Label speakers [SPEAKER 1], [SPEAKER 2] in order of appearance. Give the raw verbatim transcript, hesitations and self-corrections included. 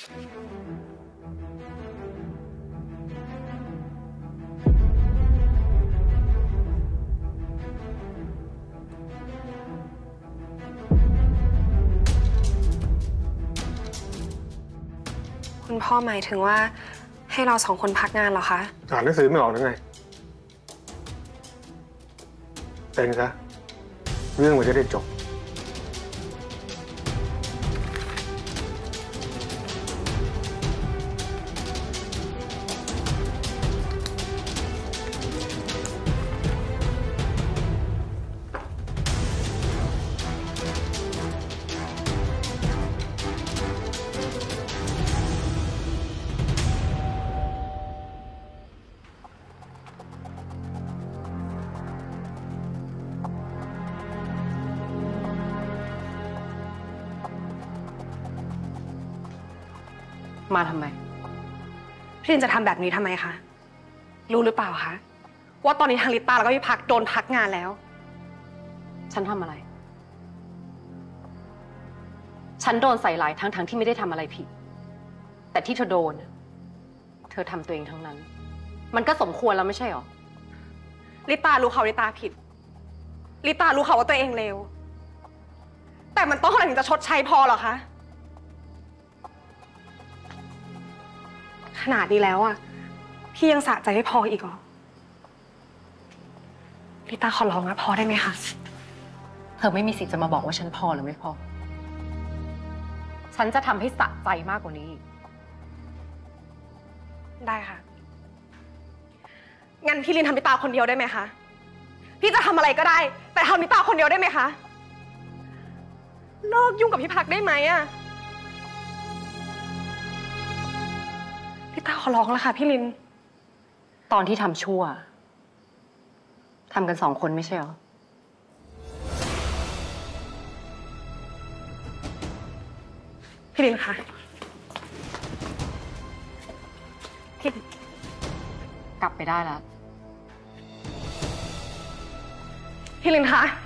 [SPEAKER 1] คุณพ่อหมายถึงว่าให้เราสองคนพักงานเหรอคะ
[SPEAKER 2] อ่านหนังสือไม่ออกหรือไงเป็นซะเรื่องมันจะได้จบ
[SPEAKER 3] มาทำไม
[SPEAKER 1] พี่ลินจะทำแบบนี้ทำไมคะรู้หรือเปล่าคะว่าตอนนี้ทางลิต้าแล้วก็พี่พักโดนพักงานแล้ว
[SPEAKER 3] ฉันทำอะไรฉันโดนใส่ร้ายทั้งทั้งที่ไม่ได้ทำอะไรผิดแต่ที่เธอโดนเธอทำตัวเองทั้งนั้นมันก็สมควรแล้วไม่ใช่หรอ
[SPEAKER 1] ลิต้ารู้เขาลิต้าผิดลิต้ารู้เขาว่าตัวเองเลวแต่มันต้องเท่าไหร่ถึงจะชดใช้พอหรอคะขนาดนี้แล้วอ่ะพี่ยังสะใจไม่พออีกเหรอลิต้าขอร้องนะพอได้ไหมคะ
[SPEAKER 3] เธอไม่มีสิทธิ์จะมาบอกว่าฉันพอหรือไม่พอฉันจะทำให้สะใจมากกว่านี้
[SPEAKER 1] ได้ค่ะงั้นพี่ลินทำลิต้าคนเดียวได้ไหมคะพี่จะทำอะไรก็ได้แต่ทำลิต้าคนเดียวได้ไหมคะเลิกยุ่งกับพี่พักได้ไหมอะลิต้าขอร้องแล้วค่ะพี่ลิน
[SPEAKER 3] ตอนที่ทำชั่วทำกันสองคนไม่ใช่หรอ
[SPEAKER 1] พี่ลินคะพี่
[SPEAKER 3] กลับไปได้แล้ว
[SPEAKER 1] พี่ลินคะ